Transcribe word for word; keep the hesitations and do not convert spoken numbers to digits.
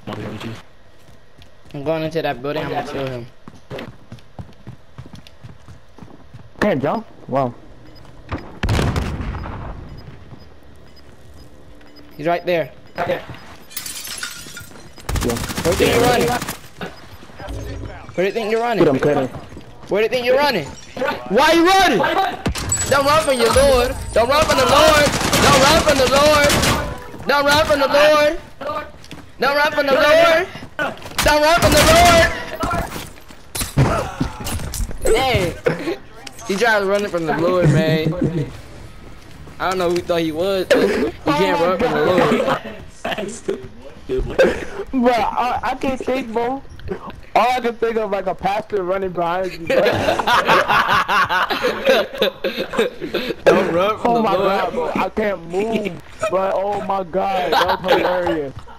I'm going into that building. I'm gonna kill him. Can't jump? Wow. He's right there. Okay. Yeah. Where do you think you're running? Where do you think you're running? I'm kidding. Where do you think you're running? Why are you running? Don't run from your Lord. Don't run from the Lord. Don't run from the Lord. Don't run from the Lord. Don't run from the Lord. Don't run from the Lord. Hey, he tried to run from the Lord, man. I don't know who thought he was, but he can't run from the Lord. Bro, I, I can't think, bro. All I can think of like a pastor running behind you. Bro. Don't run from oh the my Lord. God, bro. I can't move. But oh my God, that was hilarious.